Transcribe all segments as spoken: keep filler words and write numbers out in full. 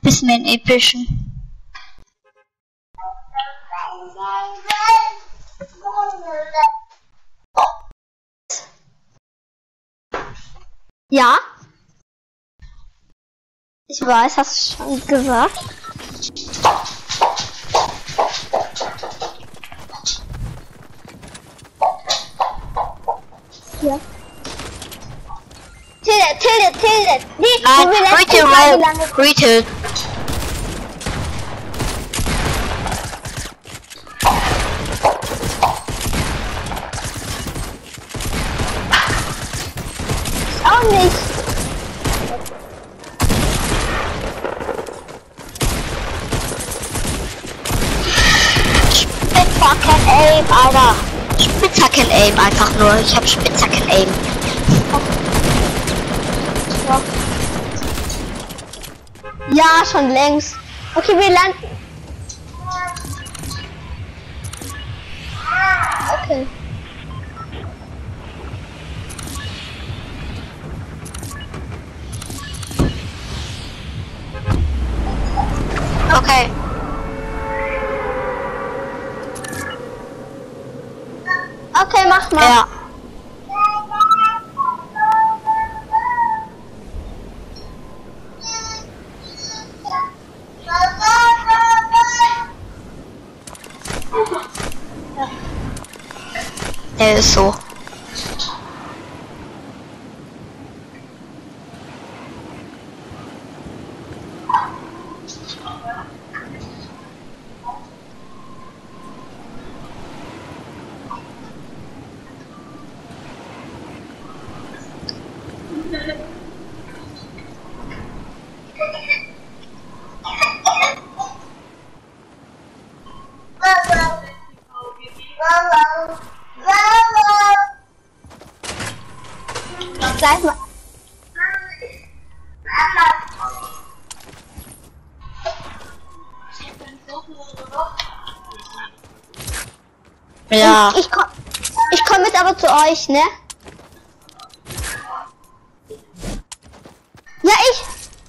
bisschen in epischen. Ja? Ich weiß, hast du schon gesagt. Ja. Tilde, Tilde, Tilde. Nee, Nein, wo wir letztes Retail, Mal gelandet Retail. ist auch nicht. Spitzhacken-Aim, Alter. Spitzhacken-Aim einfach nur. Ich hab Spitzhacken-Aim. Ja, schon längst. Okay, wir landen. Okay. Okay. Okay, mach mal. Ja. Der ist so. Sag mal. Ja. Ich komm, ich komme jetzt aber zu euch, ne? Ja, ich.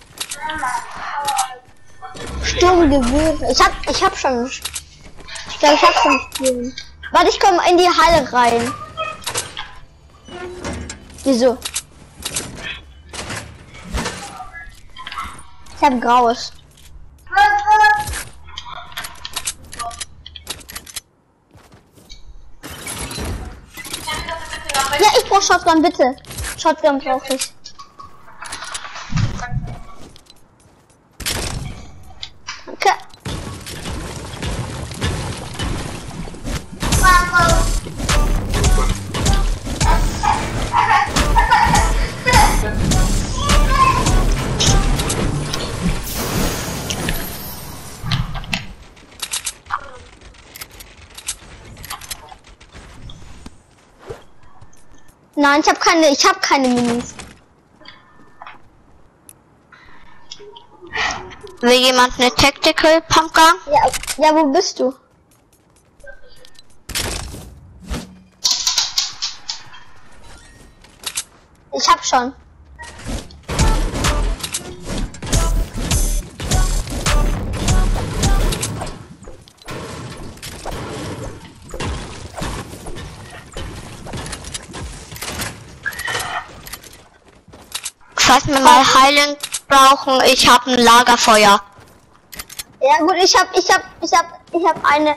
Sturmgewehre. Ich hab, ich hab schon. Ich glaube, ich hab schon Sturm. Warte, ich komme in die Halle rein. Wieso? Ich hab graues. Ja, ich brauch Shotgun, bitte. Shotgun brauche ich. Danke. Nein, ich habe keine, ich habe keine Minis. Will jemand eine Tactical Pumpgun? Ja, ja, wo bist du? Ich hab schon. Falls wir mal heilen brauchen, ich habe ein Lagerfeuer. Ja gut, ich hab, ich hab, ich hab, ich hab eine.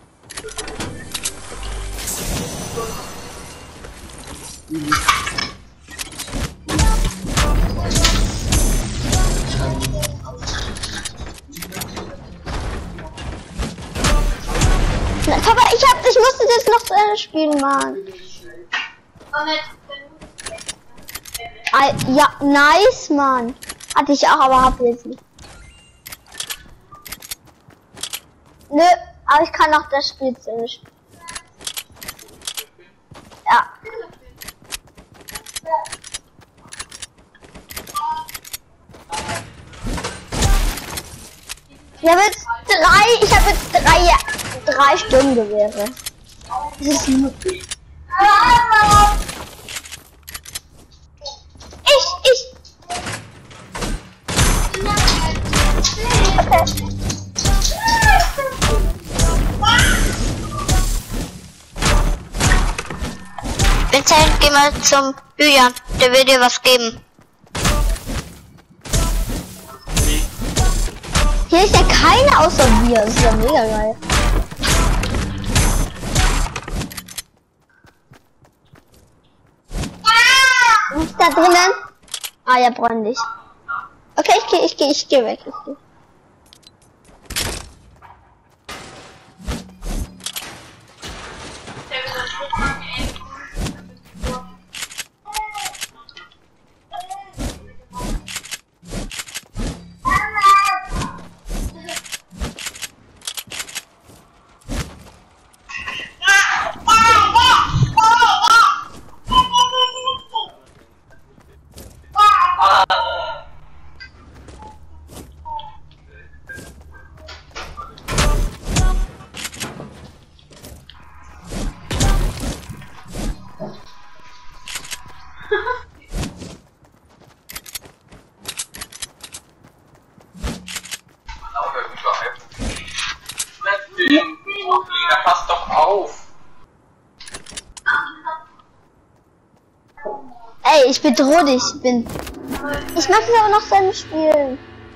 Na, Papa, ich hab, ich musste das noch zu Ende spielen, Mann. Ah, ja, nice, Mann. Hatte ich auch, aber hab jetzt nicht. Nö, aber ich kann auch das Spiel zu Ende spielen. Ja. Ich habe jetzt drei, ich habe jetzt drei, drei Sturmgewehre. Das ist möglich. Ich, ich. Marcel, geh mal zum Julian, der will dir was geben. Hier ist ja keiner außer wir. Das ist ja mega geil. Was ist da drinnen? Ah ja, bräunlich. Okay, ich geh, ich geh, ich geh weg. Ich geh. Pass doch auf! Ey, ich bedrohe dich, ich bin. Ich möchte aber noch selber spielen.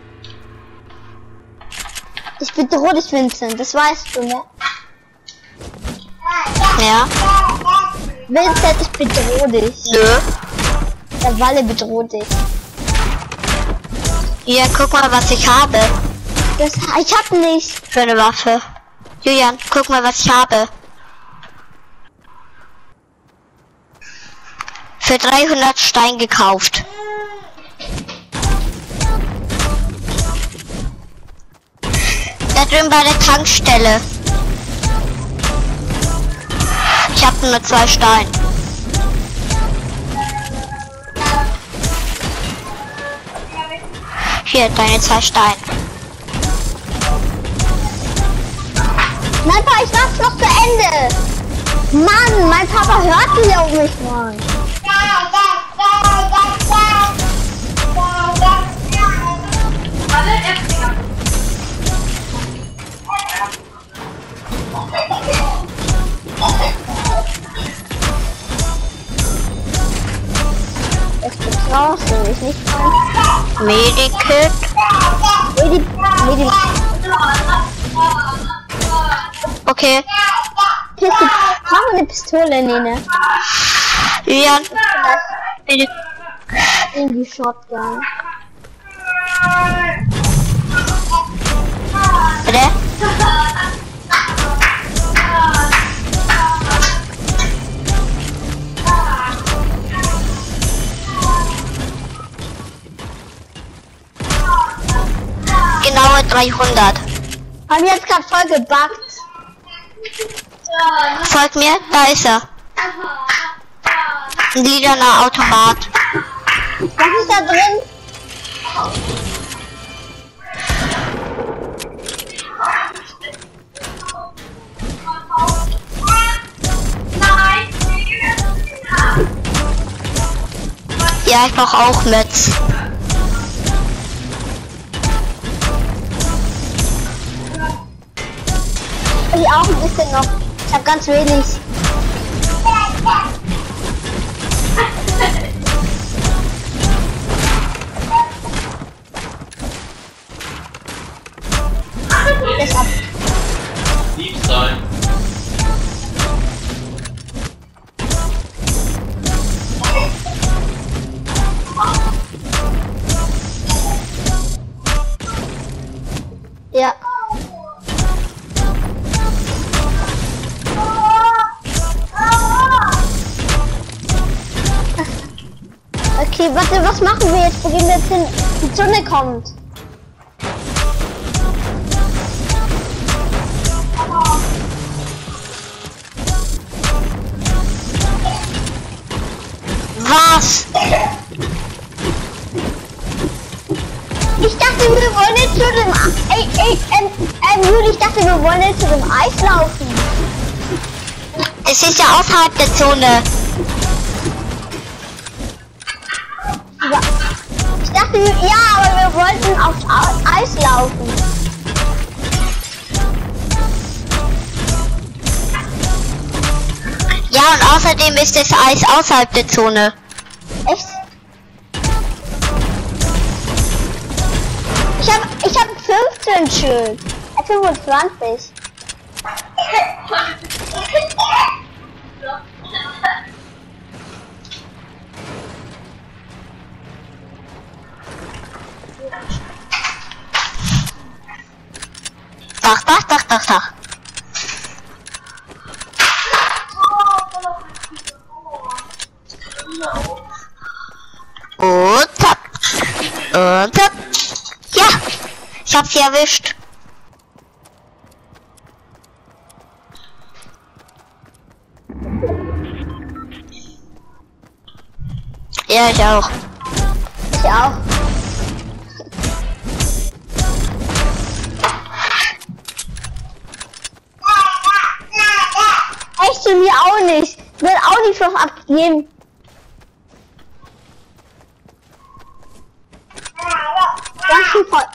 Ich bedrohe dich, Vincent, das weißt du, ne? Ja. Vincent, ich bedrohe dich. Nö. Der Walle bedroht dich. Hier, guck mal, was ich habe. Das, ich hab nicht. Für eine Waffe. Julian, guck mal, was ich habe. Für dreihundert Stein gekauft. Da drüben bei der Tankstelle. Ich habe nur zwei Steine. Hier, deine zwei Steine. Mein Papa, ich mach's noch zu Ende. Mann, mein Papa hört nicht auf mich, Mann. Es betraust du mich nicht rein. Medikit. Medi Medi Okay. Hier ist die, mach mal eine Pistole, Nene. Julian. Medi Irgendwie Shotgun. Bitte? Genaue dreihundert. Haben jetzt gerade voll gebackt. Folgt mir, da ist er. Ein lilaner Automat. Was ist da drin? Ja, ich brauche auch mit. Ich auch ein bisschen noch. Ich habe ganz wenig. Deshalb. Lieb sein. Ja. Okay, warte, was machen wir jetzt? Wo gehen wir jetzt hin? Die Sonne kommt. Was? Ich dachte, wir wollen jetzt zu dem... Ey, ey, ähm, ähm, Judy, ich dachte, wir wollen jetzt zu dem Eis laufen. Es ist ja außerhalb der Zone. Ja. Ich dachte, wir, ja, aber wir wollten aufs Au- Eis laufen. Ja, Ja, und außerdem ist das Eis außerhalb der Zone. Echt? Ich hab, ich hab fünfzehn Schild. Äh, fünfundzwanzig. Dach, dach, dach, dach, dach. Und zack. Und zack. Ja, ich hab sie erwischt. Ja, ich auch. Ich auch. Echt, mir auch nicht. Ich will auch nicht was abgeben. Danke voll.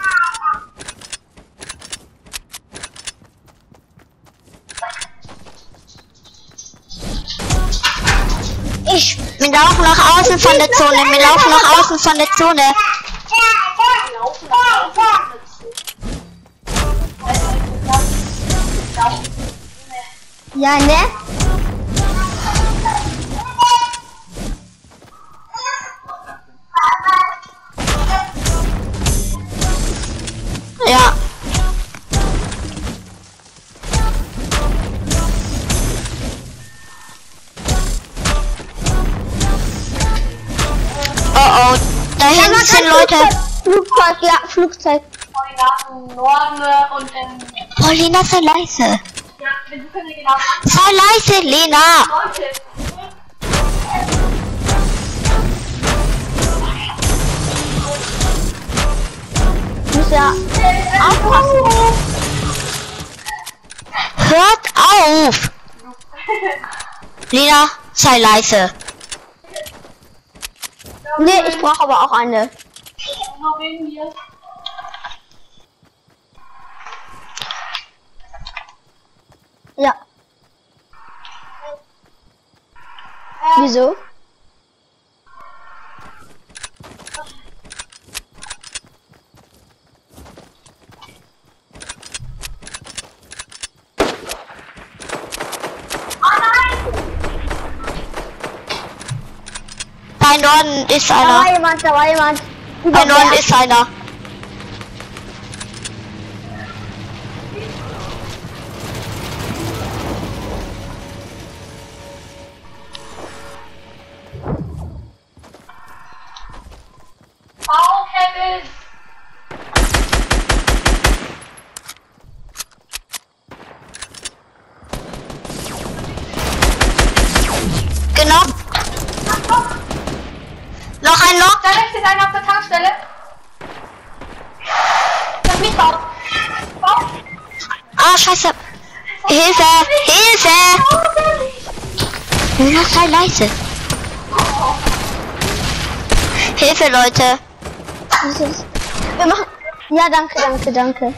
Ich, wir laufen nach außen von der Zone. Wir laufen nach außen von der Zone. Ja, ne? Ja. Oh oh, da hinten sind Leute. Flugzeug, ja, Flugzeug. Koordinaten Norden und in... Paulina, sei leise. Ja, wir können genau... Sei leise, Lena. Leute! Muss ja aufpassen. Hört auf. Lena, sei leise. Nee, ich brauche aber auch eine. Noch wegen mir. Ja. Wieso? Bei Norden ist Da einer. war jemand, da war jemand. Bei Norden ist einer. Bau, Kevin! Genau. Noch ein Loch. Da rechts ist einer auf der Tankstelle. Das mich baut. Bau! Ah, scheiße. Hilfe! Hilfe! Lena, sei leise. Hilfe, Leute. Wir machen. Ja, danke, danke, danke.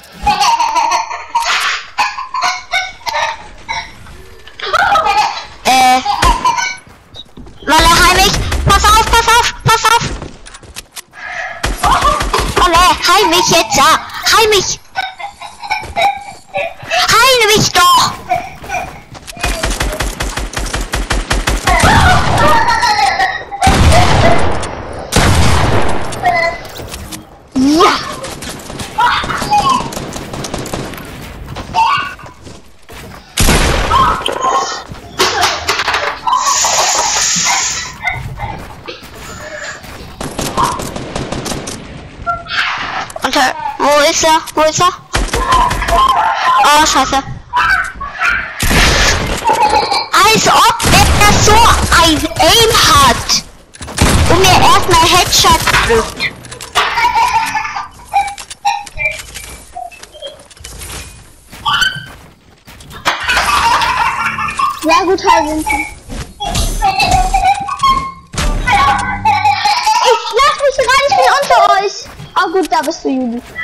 Äh. Walle, heimlich. Pass auf, pass auf, pass auf. Walle, heimlich jetzt, ja. Heimlich. Heile mich doch. Ja. Und äh, wo ist er? Wo ist er? Oh, scheiße. Als ob er so ein Aim hat und mir erstmal Headshot drückt. Ja, gut, halten. Ich lass mich rein, ich bin unter euch. Oh gut, da bist du, Juli.